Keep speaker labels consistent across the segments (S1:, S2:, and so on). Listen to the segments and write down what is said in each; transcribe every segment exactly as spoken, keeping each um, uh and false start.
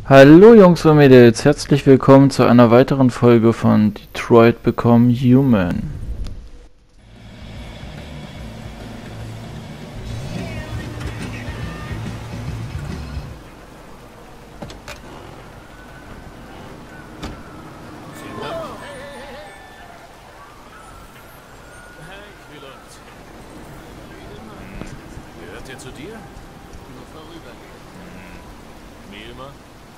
S1: Hallo Jungs und Mädels, herzlich willkommen zu einer weiteren Folge von Detroit Become Human.
S2: Gehört der zu dir?
S3: Nur vorübergehend.
S2: Mir immer?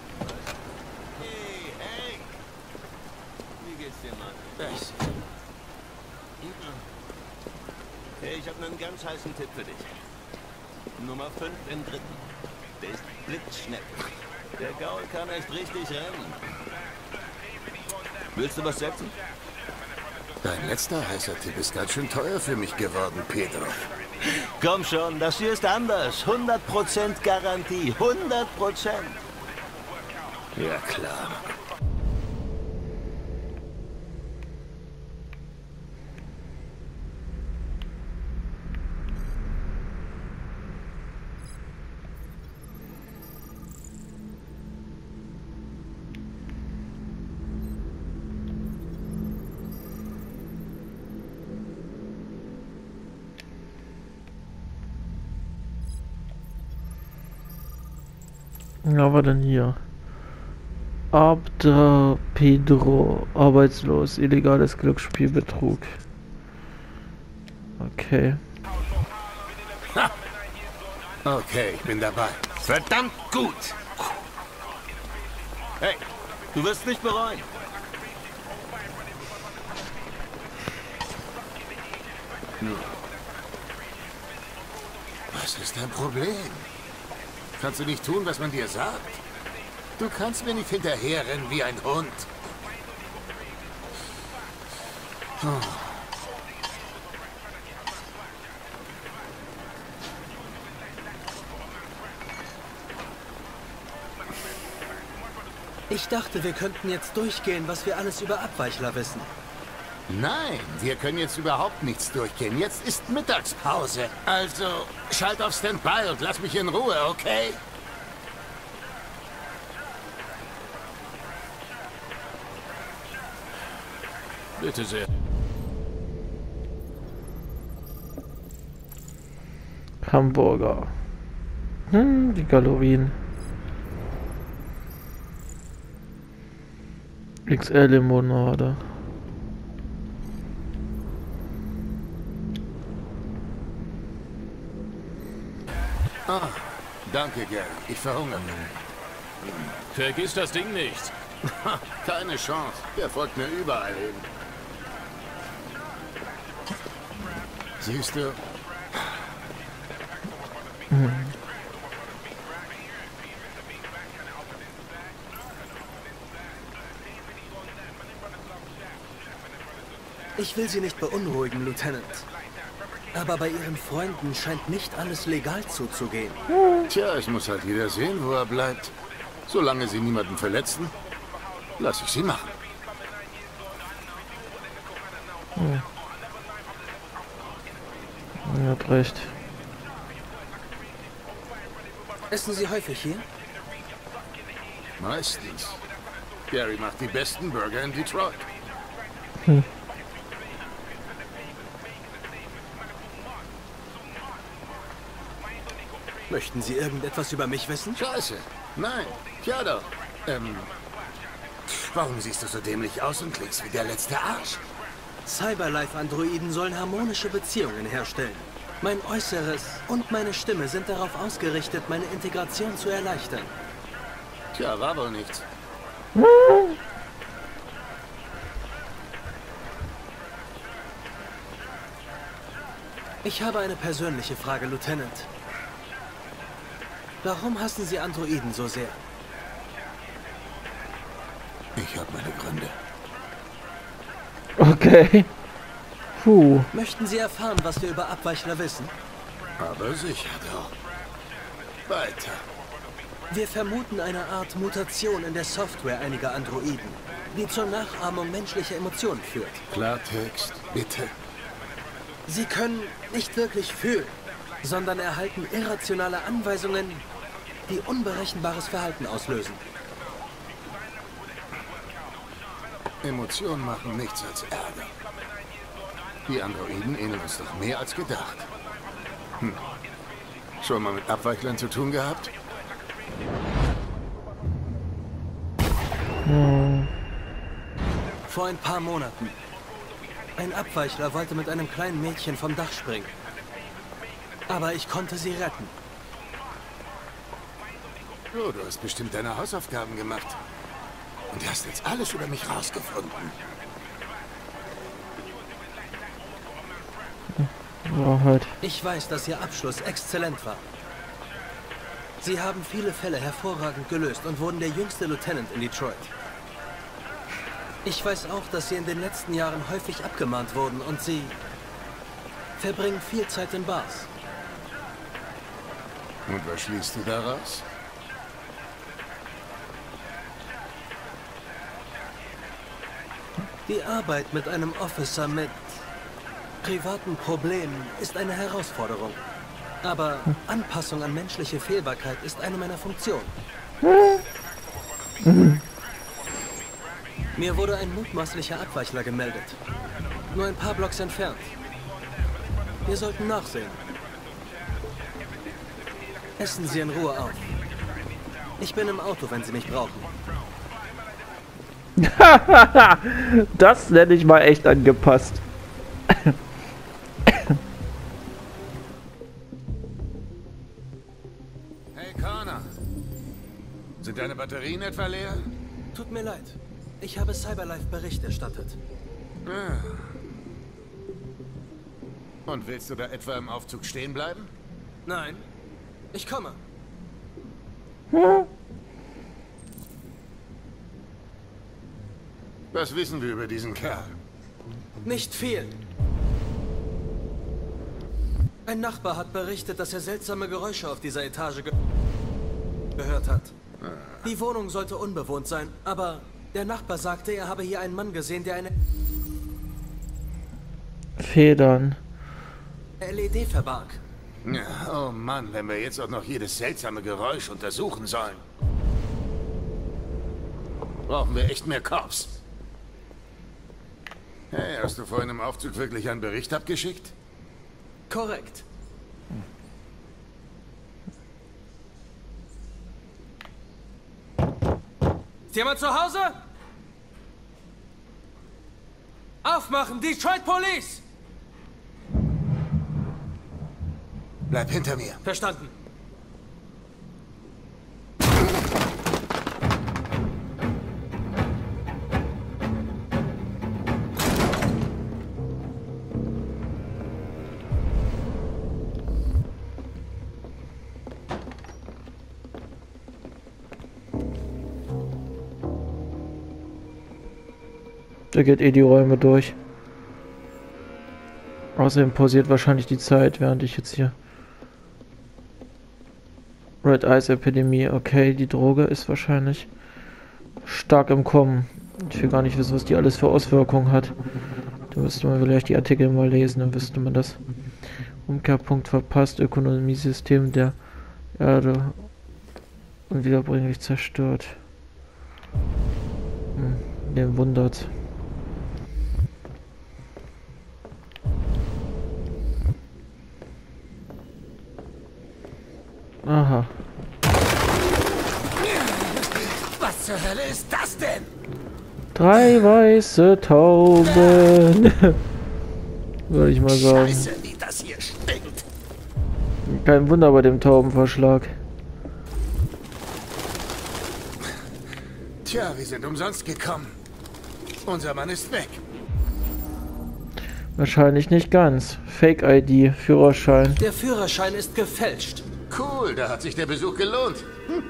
S3: Hey, hey! Wie geht's dir, Mann?
S2: Das.
S3: Hey, ich habe einen ganz heißen Tipp für dich. Nummer fünf im dritten. Der ist blitzschnell. Der Gaul kann echt richtig rennen. Willst du was setzen?
S4: Dein letzter heißer Tipp ist ganz schön teuer für mich geworden, Pedro.
S3: Komm schon, das hier ist anders. hundert Prozent Garantie. hundert Prozent.
S4: Ja, klar.
S1: Ja, war denn hier? Abda Pedro, arbeitslos, illegales Glücksspielbetrug. Okay.
S4: Ha! Okay, ich bin dabei.
S3: Verdammt gut. Hey, du wirst nicht bereuen.
S4: Was ist dein Problem? Kannst du nicht tun, was man dir sagt? Du kannst mir nicht hinterherrennen wie ein Hund. Oh.
S5: Ich dachte, wir könnten jetzt durchgehen, was wir alles über Abweichler wissen.
S4: Nein, wir können jetzt überhaupt nichts durchgehen. Jetzt ist Mittagspause. Also, schalt auf Standby und lass mich in Ruhe, okay?
S2: Bitte sehr.
S1: Hamburger. Hm, die Kalorien. X L-Limonade.
S4: Ah, danke, Gary. Ich verhungere.
S2: Vergiss das Ding nicht.
S4: Keine Chance. Der folgt mir überall hin. Siehst du?
S1: Hm.
S5: Ich will Sie nicht beunruhigen, Lieutenant. Aber bei Ihren Freunden scheint nicht alles legal zuzugehen.
S4: Tja, ich muss halt wieder sehen, wo er bleibt. Solange sie niemanden verletzen, lasse ich sie machen.
S1: Hm. Er hat recht.
S5: Essen Sie häufig hier?
S4: Meistens. Gary macht die besten Burger in Detroit.
S1: Hm.
S5: Möchten Sie irgendetwas über mich wissen?
S4: Scheiße. Nein. Ja doch. Ähm. Warum siehst du so dämlich aus und klingst wie der letzte Arsch?
S5: Cyberlife-Androiden sollen harmonische Beziehungen herstellen. Mein Äußeres und meine Stimme sind darauf ausgerichtet, meine Integration zu erleichtern.
S4: Tja, war wohl nichts.
S5: Ich habe eine persönliche Frage, Lieutenant. Warum hassen Sie Androiden so sehr?
S4: Ich habe meine Gründe.
S1: Okay. Puh.
S5: Möchten Sie erfahren, was wir über Abweichler wissen?
S4: Aber sicher doch. Weiter.
S5: Wir vermuten eine Art Mutation in der Software einiger Androiden, die zur Nachahmung menschlicher Emotionen führt.
S4: Klartext, bitte.
S5: Sie können nicht wirklich fühlen, sondern erhalten irrationale Anweisungen, die unberechenbares Verhalten auslösen.
S4: Emotionen machen nichts als Ärger. Die Androiden ähneln uns doch mehr als gedacht. Hm. Schon mal mit Abweichlern zu tun gehabt?
S1: Hm.
S5: Vor ein paar Monaten. Ein Abweichler wollte mit einem kleinen Mädchen vom Dach springen. Aber ich konnte sie retten.
S4: Oh, du hast bestimmt deine Hausaufgaben gemacht. Und hast jetzt alles über mich rausgefunden.
S1: Ja, halt.
S5: Ich weiß, dass Ihr Abschluss exzellent war. Sie haben viele Fälle hervorragend gelöst und wurden der jüngste Lieutenant in Detroit. Ich weiß auch, dass Sie in den letzten Jahren häufig abgemahnt wurden und Sie verbringen viel Zeit in Bars.
S4: Und was schließt du daraus?
S5: Die Arbeit mit einem Officer mit privaten Problemen ist eine Herausforderung. Aber Anpassung an menschliche Fehlbarkeit ist eine meiner Funktionen. Mir wurde ein mutmaßlicher Abweichler gemeldet. Nur ein paar Blocks entfernt. Wir sollten nachsehen. Essen Sie in Ruhe auf. Ich bin im Auto, wenn Sie mich brauchen.
S1: Das nenne ich mal echt angepasst.
S4: Hey Connor. Sind deine Batterien etwa leer?
S5: Tut mir leid. Ich habe Cyberlife Bericht erstattet.
S4: Ah. Und willst du da etwa im Aufzug stehen bleiben?
S5: Nein, ich komme.
S1: Hm.
S4: Was wissen wir über diesen Kerl?
S5: Nicht viel. Ein Nachbar hat berichtet, dass er seltsame Geräusche auf dieser Etage ge gehört hat. Die Wohnung sollte unbewohnt sein, aber der Nachbar sagte, er habe hier einen Mann gesehen, der eine
S1: Federn.
S5: L E D verbarg.
S4: Ja, oh Mann, wenn wir jetzt auch noch jedes seltsame Geräusch untersuchen sollen. Brauchen wir echt mehr Cops. Hey, hast du vorhin im Aufzug wirklich einen Bericht abgeschickt?
S5: Korrekt. Ist jemand zu Hause? Aufmachen, Detroit Police!
S4: Bleib hinter mir.
S5: Verstanden.
S1: Da geht eh die Räume durch. Außerdem pausiert wahrscheinlich die Zeit, während ich jetzt hier... Red Eyes Epidemie, okay, die Droge ist wahrscheinlich stark im Kommen. Ich will gar nicht wissen, was die alles für Auswirkungen hat. Da müsste man vielleicht die Artikel mal lesen, dann wüsste man das. Umkehrpunkt verpasst, Ökonomiesystem der Erde unwiederbringlich zerstört. Hm, den wundert. Aha.
S4: Was zur Hölle ist das denn?
S1: Drei weiße Tauben. Würde ich mal sagen.
S4: Scheiße, wie das hier stinkt.
S1: Kein Wunder bei dem Taubenverschlag.
S4: Tja, wir sind umsonst gekommen. Unser Mann ist weg.
S1: Wahrscheinlich nicht ganz. Fake-I D, Führerschein.
S5: Der Führerschein ist gefälscht.
S4: Cool, da hat sich der Besuch gelohnt. Hm.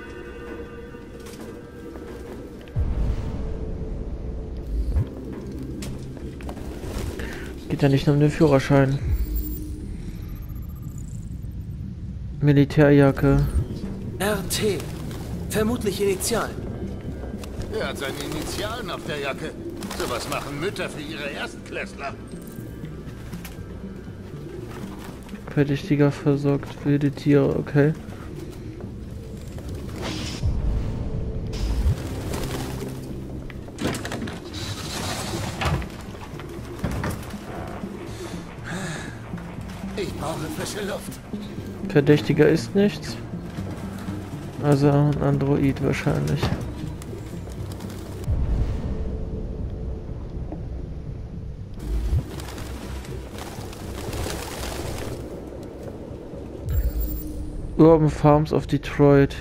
S1: Geht ja nicht nur um den Führerschein. Militärjacke.
S5: R T. Vermutlich Initialen.
S4: Er hat seine Initialen auf der Jacke. Sowas machen Mütter für ihre Erstklässler.
S1: Verdächtiger versorgt wilde Tiere, okay.
S4: frische Luft.
S1: Verdächtiger ist nichts. Also ein Android wahrscheinlich. Urban Farms of Detroit.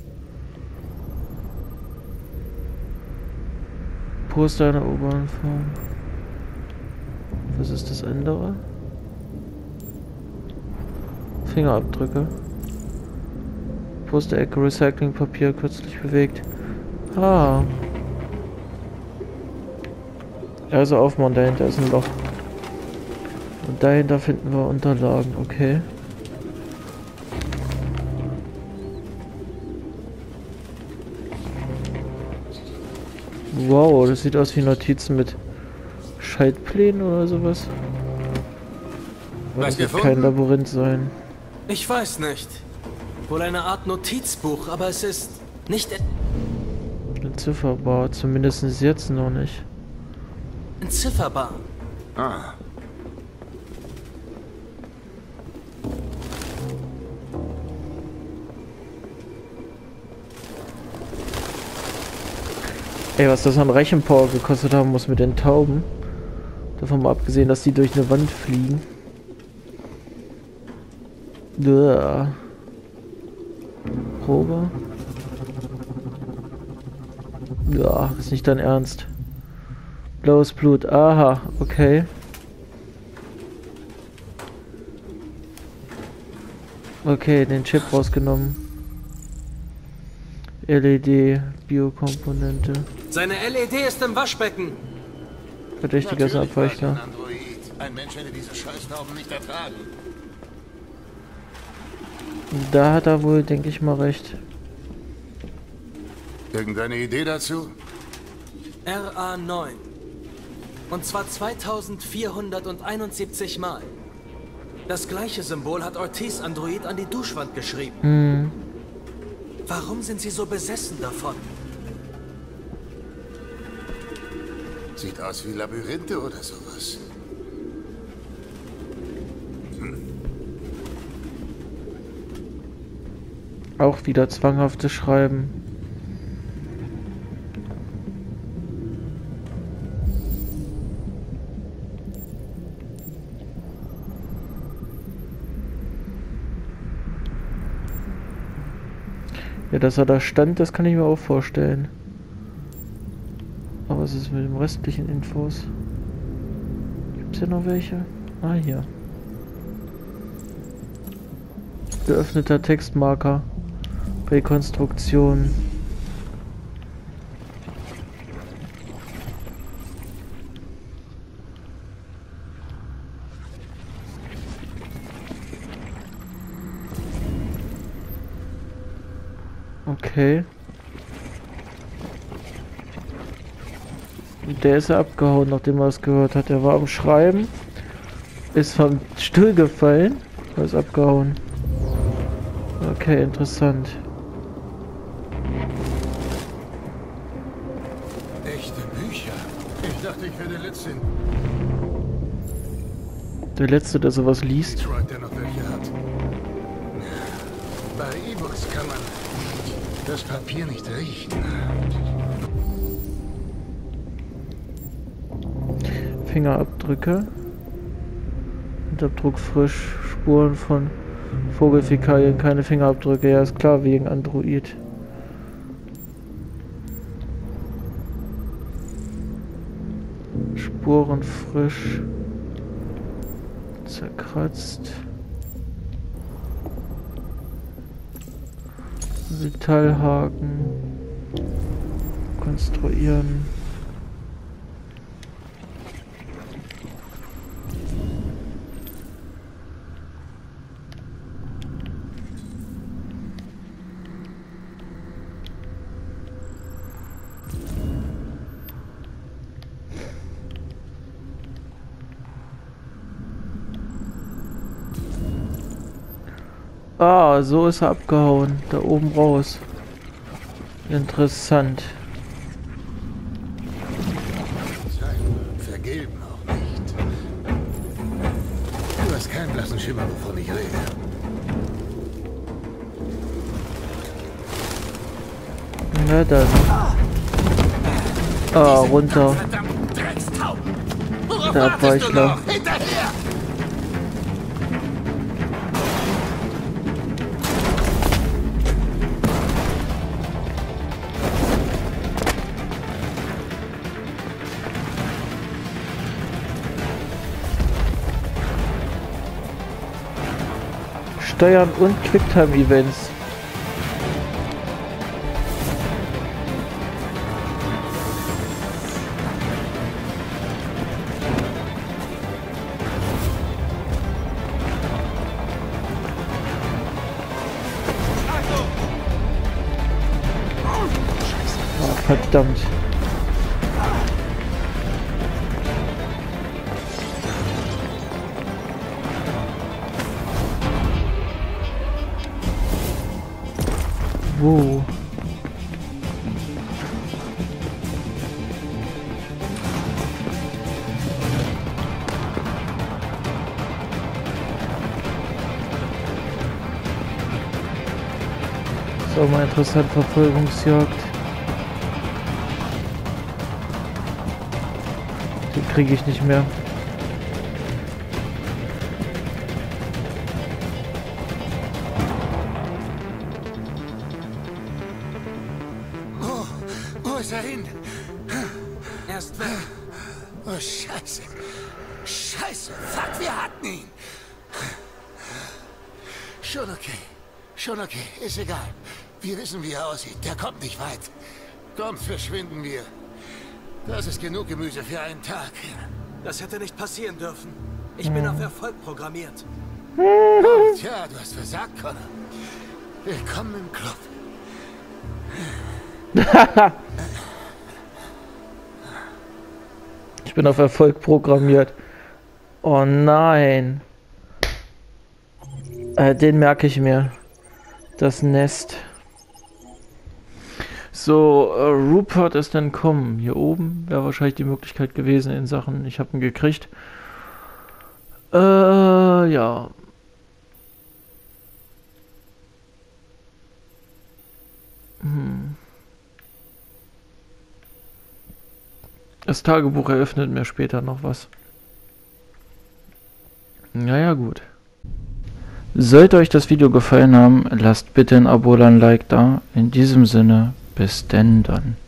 S1: Poster einer urbanen Farm. Was ist das andere? Fingerabdrücke. Posterecke, Recyclingpapier, kürzlich bewegt. Ah. Also aufmachen, dahinter ist ein Loch. Und dahinter finden wir Unterlagen, okay. Wow, das sieht aus wie Notizen mit Schaltplänen oder sowas. Aber das wird kein Labyrinth sein.
S5: Ich weiß nicht. Wohl eine Art Notizbuch, aber es ist nicht
S1: Entzifferbar, zumindest jetzt noch nicht.
S5: entzifferbar.
S4: Ah.
S1: Ey, was das an Rechenpower gekostet haben muss mit den Tauben. Davon mal abgesehen, dass die durch eine Wand fliegen. Uah. Probe. Ja, ist nicht dein Ernst. Blaues Blut. Aha, okay. Okay, den Chip rausgenommen. L E D, Biokomponente.
S5: Seine L E D ist im Waschbecken.
S1: Verdächtiger Abweichler.
S4: Ein Android. Ein Mensch hätte diese Scheißtauben nicht ertragen.
S1: Da hat er wohl, denke ich mal, recht.
S4: Irgendeine Idee dazu?
S5: R A neun. Und zwar zweitausendvierhunderteinundsiebzig Mal. Das gleiche Symbol hat Ortiz Android an die Duschwand geschrieben.
S1: Hm.
S5: Warum sind Sie so besessen davon?
S4: Sieht aus wie Labyrinthe oder sowas.
S1: Auch wieder zwanghaftes Schreiben. Ja, dass er da stand, das kann ich mir auch vorstellen. Aber was ist mit den restlichen Infos? Gibt es hier noch welche? Ah, hier. Geöffneter Textmarker. Rekonstruktion. Okay. Und der ist ja abgehauen, nachdem er es gehört hat. Er war am Schreiben, ist vom Stuhl gefallen und ist abgehauen. Okay, interessant.
S4: Echte Bücher. Ich dachte, ich wäre der Letzte.
S1: Der Letzte, der sowas liest.
S4: Detroit, der noch welche hat. Bei E-Books kann man das Papier nicht riechen.
S1: Fingerabdrücke. Handabdruck frisch. Spuren von Vogelfäkalien, keine Fingerabdrücke. Ja, ist klar, wegen Android. Spuren frisch. Zerkratzt. Metallhaken. Konstruieren. Ah, so ist er abgehauen. Da oben raus. Interessant.
S4: Vergelben auch nicht. Du hast keinen blassen Schimmer, wovon ich rede.
S1: Na dann. Ah, runter. Der Abweichler.
S4: Hinterher!
S1: Steuern und Quicktime-Events. Oh, verdammt. Wow. So, mal interessant, Verfolgungsjagd. Die kriege ich nicht mehr.
S4: Wo ist er hin?
S5: Er ist weg.
S4: Oh, Scheiße. Scheiße. Fuck, wir hatten ihn. Schon okay. Schon okay. Ist egal. Wir wissen, wie er aussieht. Der kommt nicht weit. Kommt, verschwinden wir. Das ist genug Gemüse für einen Tag.
S5: Das hätte nicht passieren dürfen. Ich bin auf Erfolg programmiert.
S4: Oh, tja, du hast versagt, Connor. Willkommen im Club.
S1: Ich bin auf Erfolg programmiert. Oh nein. Äh, den merke ich mir. Das Nest. So, äh, Rupert ist entkommen. Hier oben wäre wahrscheinlich die Möglichkeit gewesen in Sachen, ich habe ihn gekriegt. Äh, ja. Hm. Das Tagebuch eröffnet mir später noch was. Naja, gut. Sollte euch das Video gefallen haben, lasst bitte ein Abo oder ein Like da. In diesem Sinne, bis denn dann.